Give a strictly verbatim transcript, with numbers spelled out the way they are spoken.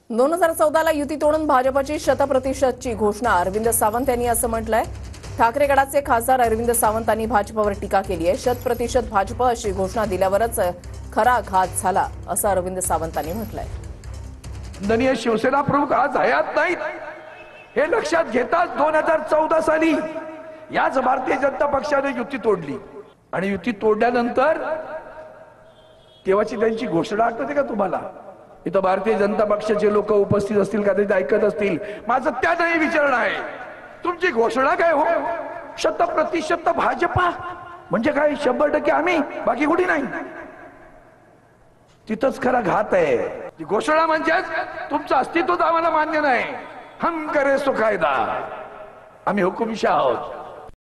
दोन हजार चौदा ला युती तोडून भाजपची शतप्रतिशतची घोषणा अरविंद सावंत यांनी असं म्हटलंय। ठाकरे गटाचे खासदार अरविंद सावंतांनी भाजपवर टीका केली आहे। शतप्रतिशत भाजप अशी घोषणा दिल्यावरच खरा घात झाला असं अरविंद सावंतांनी म्हटलंय। माननीय शिवसेना प्रमुख आज हयात नाहीत हे लक्षात घेताच दोन हजार चौदा साली याच भारतीय जनता पक्षाने युती तोडली आणि युती तोडल्यानंतर तेव्हाची त्यांची घोषणा आठवते का तुम्हाला? इथं भारतीय जनता पक्षाचे लोक उपस्थित असतील का, ते ऐकत असतील। माझं त्यातही विचारणं आहे, तुमची घोषणा काय हो? शत प्रतिशत भाजपा म्हणजे काय? शंभर टक्के आम्ही, बाकी कुठे नाही। तिथंच खरा घात आहे। घोषणा म्हणजेच तुमचं अस्तित्वच आम्हाला मान्य नाही। हम करे सो कायदा, आम्ही हुकुमशाह आहोत।